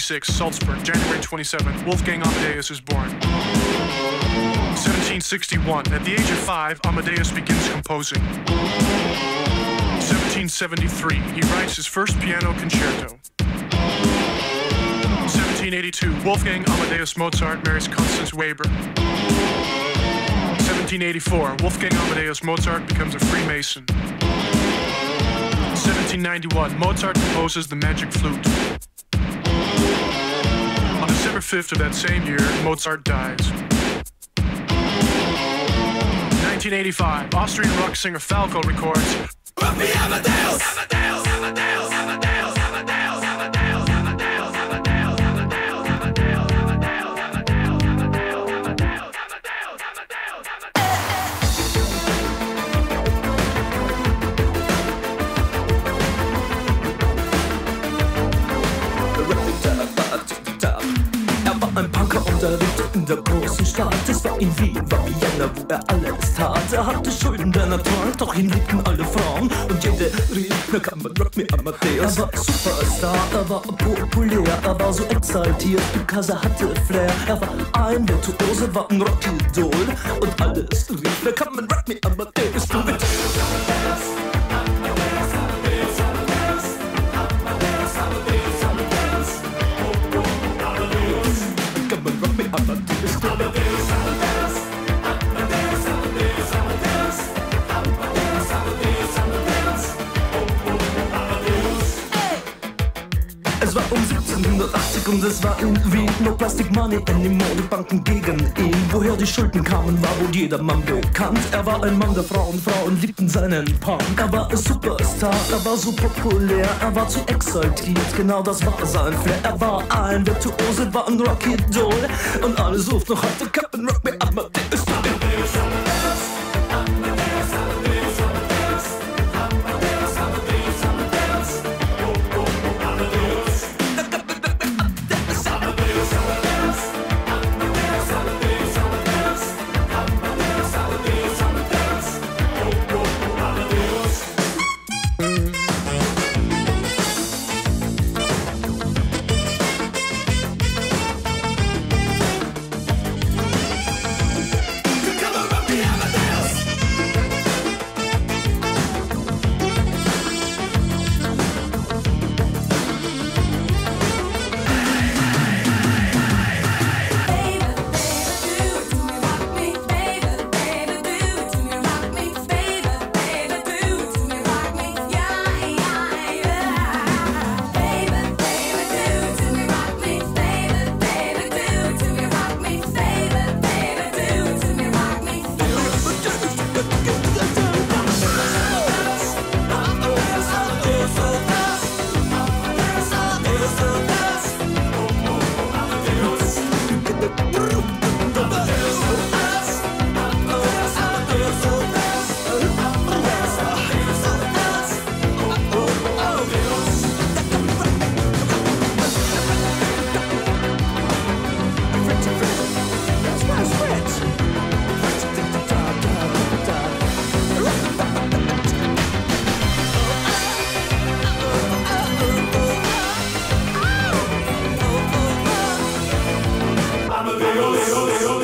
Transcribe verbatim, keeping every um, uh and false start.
sixty-six, Salzburg, January twenty-seventh, Wolfgang Amadeus is born. seventeen sixty-one, at the age of five, Amadeus begins composing. seventeen seventy-three, he writes his first piano concerto. seventeen eighty-two, Wolfgang Amadeus Mozart marries Constance Weber. seventeen eighty-four, Wolfgang Amadeus Mozart becomes a Freemason. seventeen ninety-one, Mozart composes the Magic Flute. On December fifth of that same year, Mozart dies. nineteen eighty-five, Austrian rock singer Falco records Amadeus! Amadeus! Amadeus! Amadeus! Amadeus! Amadeus! Amadeus! Ein Punker und er lebte in der großen Stadt. Es war in Wien, war Vienna, wo er alles tat. Er hatte Schulden, denn er trank, doch ihn liebten alle Frauen. Und jede rief, na kann man Rock me Amadeus. Er war Superstar, er war populär, er war so exaltiert, because er hatte Flair. Er war ein Virtuose, war ein Rockidol. Und alles rief, na kann man Rock me Amadeus. Du mit Es war um siebzehnhundertachtzig und es war in Wien. No plastic money anymore, die Banken gegen ihn. Woher die Schulden kamen, war wohl jedermann bekannt. Er war ein Mann der Frauen, Frauen liebten seinen Punk. Er war ein Superstar, er war so populär, er war zu exaltiert, genau das war sein Flair. Er war ein Virtuose, war ein Rockidol. Und alle suchten noch heute Captain Rock me Amadeus. Amadeus.